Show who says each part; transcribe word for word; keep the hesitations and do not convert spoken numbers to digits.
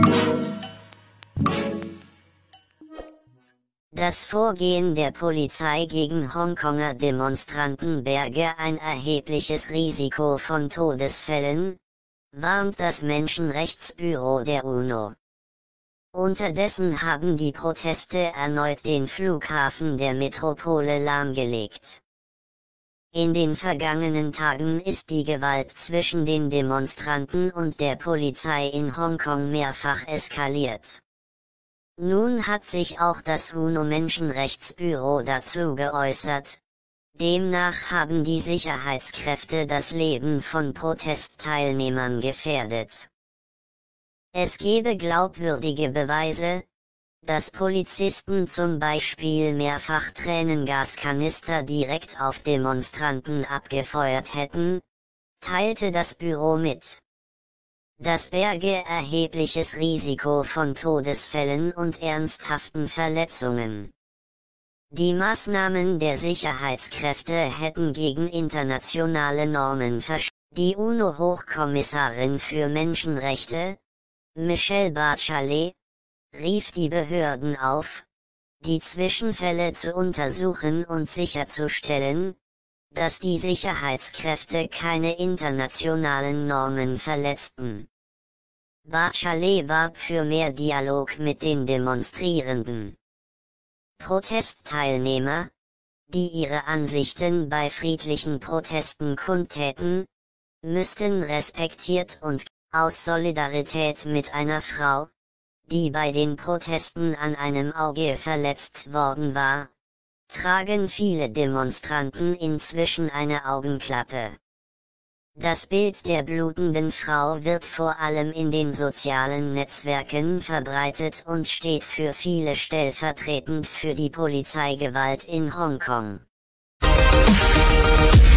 Speaker 1: Das Vorgehen der Polizei gegen Hongkonger Demonstranten berge ein erhebliches Risiko von Todesfällen, warnt das Menschenrechtsbüro der UNO. Unterdessen haben die Proteste erneut den Flughafen der Metropole lahmgelegt. In den vergangenen Tagen ist die Gewalt zwischen den Demonstranten und der Polizei in Hongkong mehrfach eskaliert. Nun hat sich auch das UNO-Menschenrechtsbüro dazu geäußert. Demnach haben die Sicherheitskräfte das Leben von Protestteilnehmern gefährdet. Es gebe glaubwürdige Beweise, dass Polizisten zum Beispiel mehrfach Tränengaskanister direkt auf Demonstranten abgefeuert hätten, teilte das Büro mit. Das berge erhebliches Risiko von Todesfällen und ernsthaften Verletzungen. Die Maßnahmen der Sicherheitskräfte hätten gegen internationale Normen verstoßen. Die UNO-Hochkommissarin für Menschenrechte, Michelle Bachelet, rief die Behörden auf, die Zwischenfälle zu untersuchen und sicherzustellen, dass die Sicherheitskräfte keine internationalen Normen verletzten. Bachelet warb für mehr Dialog mit den Demonstrierenden. Protestteilnehmer, die ihre Ansichten bei friedlichen Protesten kundtäten, müssten respektiert und, aus Solidarität mit einer Frau, die bei den Protesten an einem Auge verletzt worden war, tragen viele Demonstranten inzwischen eine Augenklappe. Das Bild der blutenden Frau wird vor allem in den sozialen Netzwerken verbreitet und steht für viele stellvertretend für die Polizeigewalt in Hongkong.